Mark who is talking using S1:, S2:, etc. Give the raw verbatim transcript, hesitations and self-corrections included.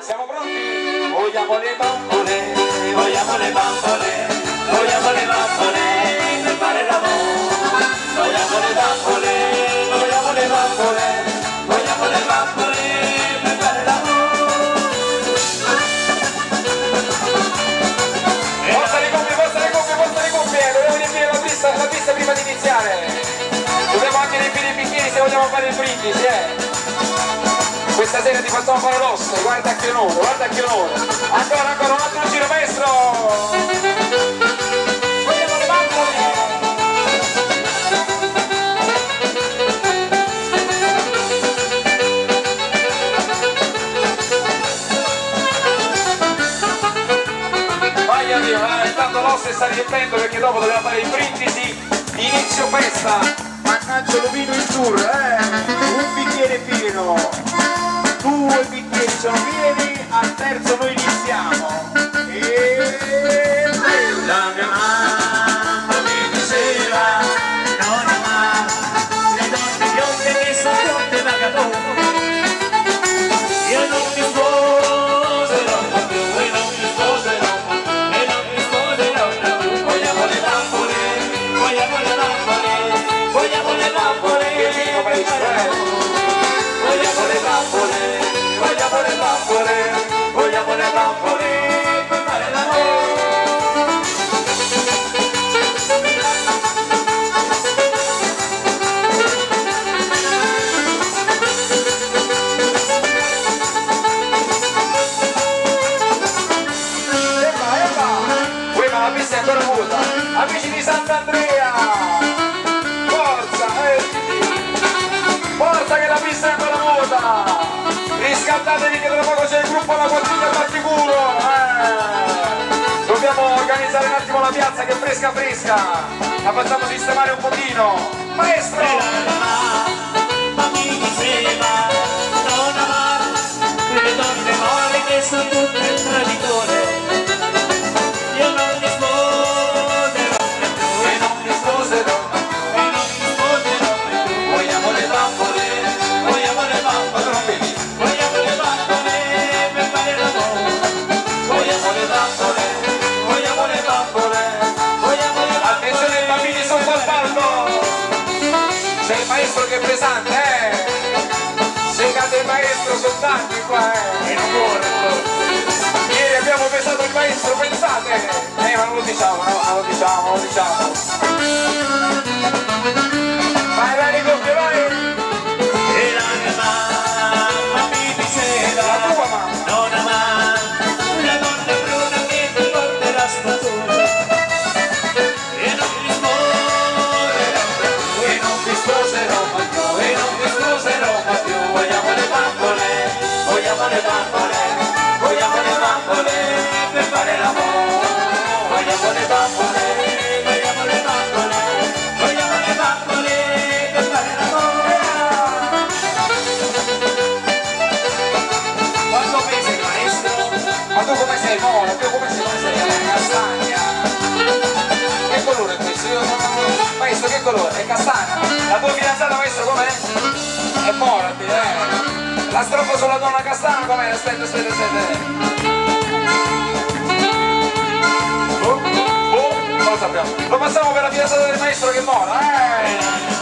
S1: Siamo pronti? Vogliamo le bambole, vogliamo le bambole, vogliamo le bambole per fare l'amore. Vogliamo le bambole, vogliamo le bambole, vogliamo le bambole per fare l'amore. Forza le coppie, forza le coppie, forza le coppie, dobbiamo riempire la pista, la pista prima di iniziare. Dobbiamo anche riempire i bicchieri se vogliamo fare il brindisi, eh. Questa sera ti facciamo fare l'osso, guarda che onore, guarda che onore. Ancora, ancora, un altro giro, maestro! Vogliamo le bambole! Vai arriva, vai, intanto l'osso sta riempiendo perché dopo dobbiamo fare il brindisi di inizio festa. Mannaggia lo vino in tour, eh! Un bicchiere pieno! Due bicchieri sono pieni, al terzo noi iniziamo. E la mia mamma mi diceva, non amare le donne bionde che sono bionde vagabonde. Io non mi sposerò più, e non mi sposerò più, e non mi sposerò più. Vogliamo le bambole, vogliamo le bambole, vogliamo le bambole, vogliamo le bambole. Vogliamo le bambole, vogliamo le bambole per fare l'amore. Eppa, eppa! Uè, ma la pista è ancora vuota! Amici di Sant'Andrea! Forza, eh! Forza che la pista è ancora vuota! Riscaldatevi che tra poco c'è il gruppo alla quadriglia Batticuro, eh! Dobbiamo organizzare un attimo la piazza che è fresca fresca, la facciamo sistemare un pochino. Maestro! Ma mi diceva non amare le donne male che sono tutte il traditore. Io non mi sposerò più e non mi sposerò più e non mi sposerò più. Vogliamo le bambole, vogliamo le bambole. Vogliamo le bambole per fare l'amore. Vogliamo le bambole, vogliamo le bambole, vogliamo le bambole. Attenzione i bambini sotto al palco. C'è il maestro che è pesante, eh. Se cade il maestro sono tanti qua, eh. E non muore. Ieri abbiamo pesato il maestro, pensate. Eh ma non lo diciamo, no, non lo diciamo, non lo diciamo. Vai, vai, coppie, vai. E la mia mamma mi diceva, la tua mamma, non amare la donna bruna che ti porta la sfatura. E non mi sposerò più, e non mi sposerò più, e non mi sposerò più. Vogliamo le bambole, vogliamo le bambole, vogliamo le bambole per fare l'amore. Vogliamo le bambole, vogliamo le bambole, vogliamo le bambole per fare l'amore. Quanto pesa il maestro? Ma tu come sei mola? Tu come sei? Come sei? È castagna. Che colore è questo? Io non... Maestro che colore? È castagna. La tua fidanzata maestro com'è? È morbida, eh? La strofa sulla donna castana com'è? Aspetta, aspetta, aspetta. Oh, oh, non lo sappiamo. Lo passiamo per la fidanzata del maestro che mola, eh!